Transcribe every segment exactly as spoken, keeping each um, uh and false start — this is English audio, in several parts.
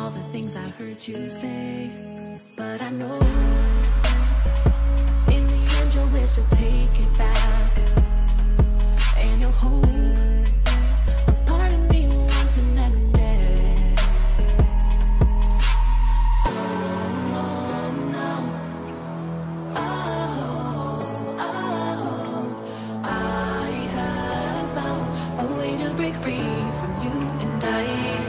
all the things I heard you say, but I know in the end you'll wish to take it back, and you'll hope a part of me wants to never let. So long now. Oh, oh, I have found a way to break free from you and I.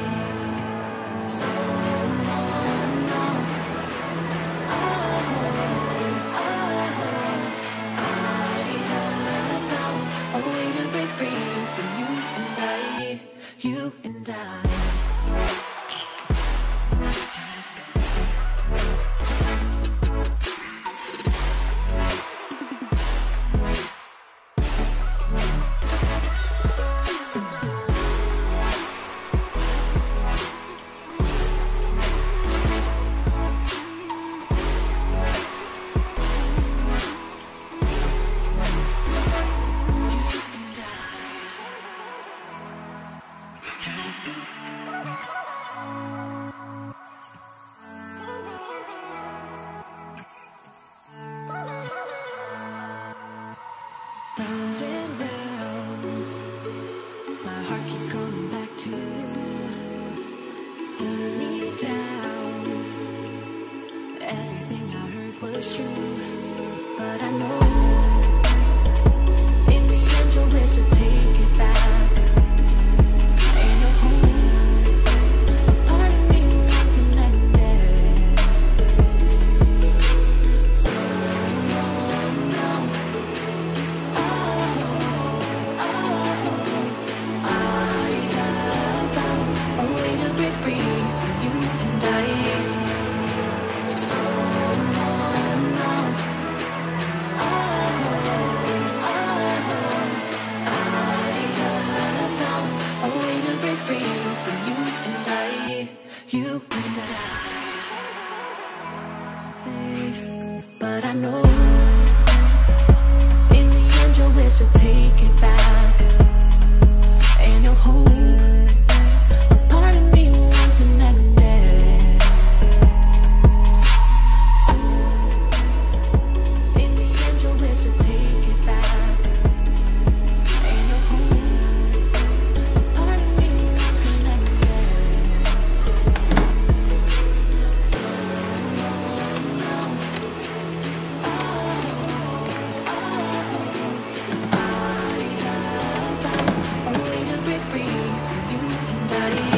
So long now. Oh, oh, I have found a way to break free from you and I. You and I. Round and round, my heart keeps calling back to you, holding me down. Everything I heard was true, but I know in the end you'll wish to take it back, and you'll hold a part of me wants to never let. So long now. You and I say, but I know in the end you'll wish to take it back, and you'll hold a part of me wants to never let. So in the end you'll wish to take it back, and you'll hold a part of me wants to never let. A way to break free from you and I.